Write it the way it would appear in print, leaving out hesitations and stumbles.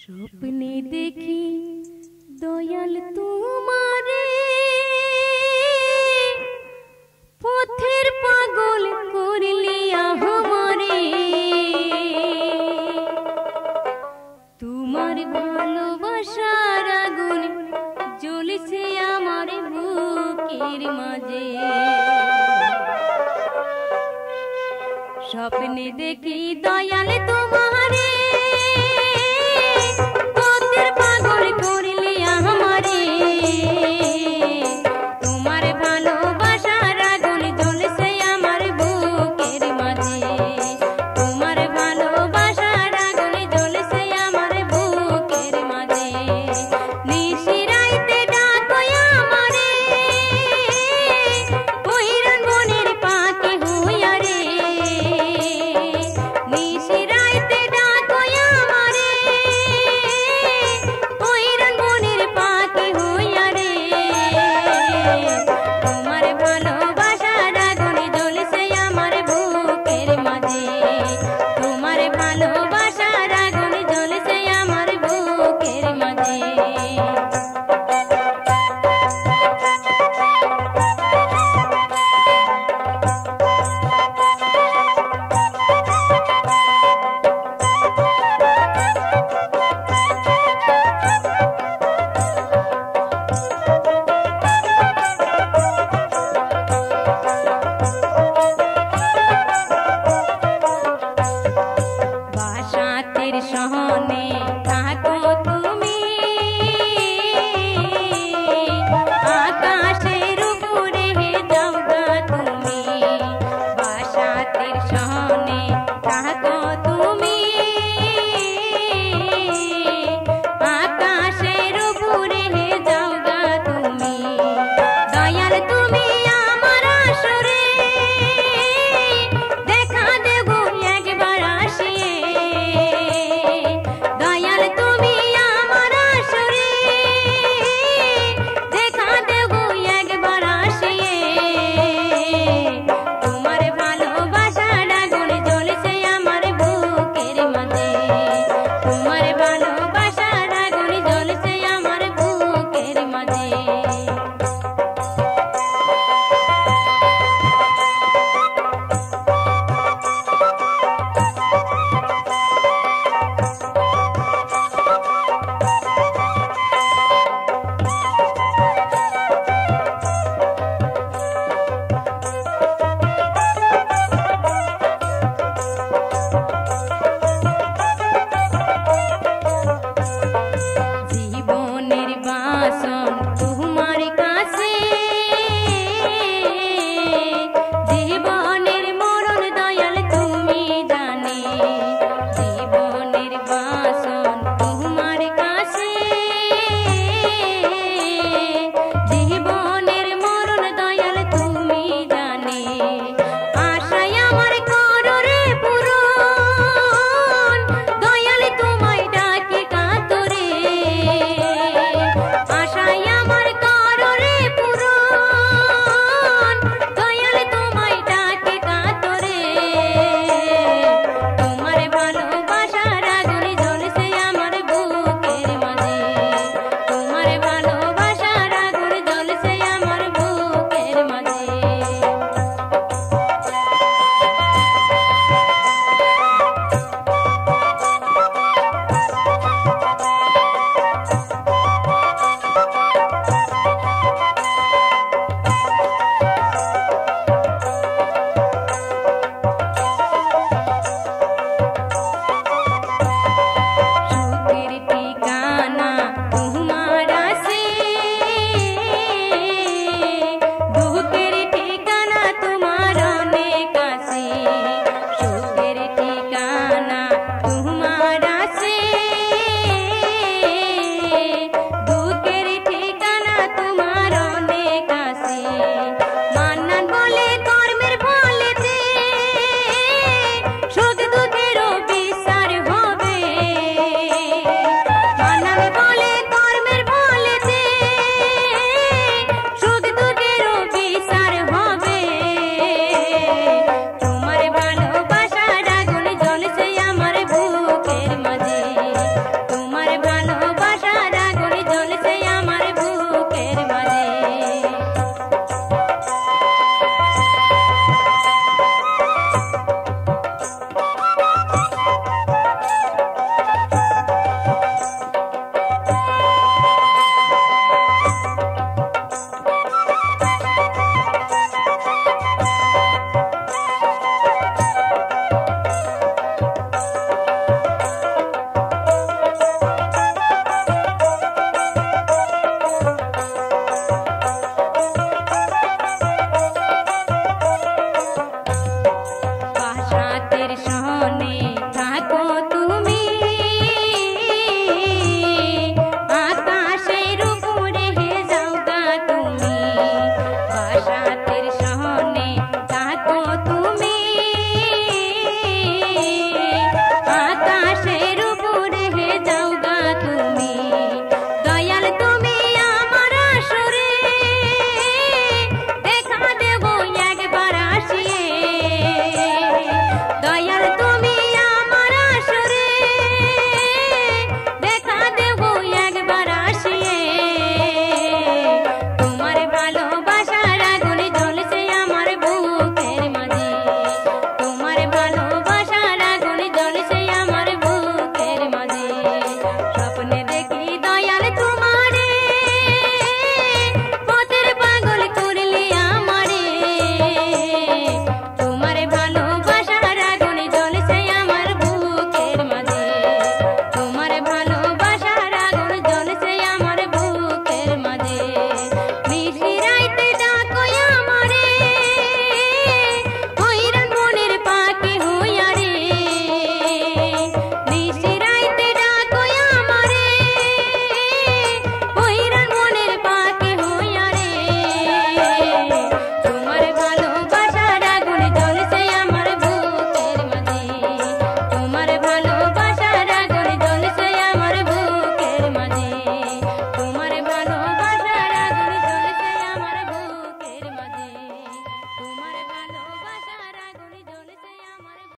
স্বপ্নে দেখি দয়াল তোমারে, পথের পাগল করলি আমারে। তোমার ভালোবাসার আগুন জ্বলছে আমার বুকের মাঝে। স্বপ্নে দেখি দয়াল তোমারে, পথের পাগল করলি আমারে। তোমার ভালোবাসার আগুন জ্বলছে আমার বুকের মাঝে। তোমার ভালোবাসার আগুন জ্বলছে আমার বুকের মাঝে। নিশিরাইতে ডাকো আমারে, পহিরান বনের পাখি হইয়া রে। নিশিরাইতে ডাকো আমারে, পহিরান বনের পাখি হইয়া রে। তোমার ভালোবাসার আগুন জ্বলছে আমার বুকের মাঝে। তোমার ভালোবাসার আগুন জ্বলছে আমার বুকের মাঝে। বাসাতের সহনে থাকো তুমি, আকাশের উপরে যাওগা তুমি। বাসাতের সহনে থাকো তুমি, আকাশের উপরে যাওগা তুমি। দয়াল তুমি আমার আসরে, দেখা দেব একবার আসিয়ে। দয়াল তুমি আমার আসরে, দেখা দেব একবার আসিয়ে। তোমার ভালোবাসার আগুন জ্বলছে আমার বুকের মাঝে। তোমার ভালো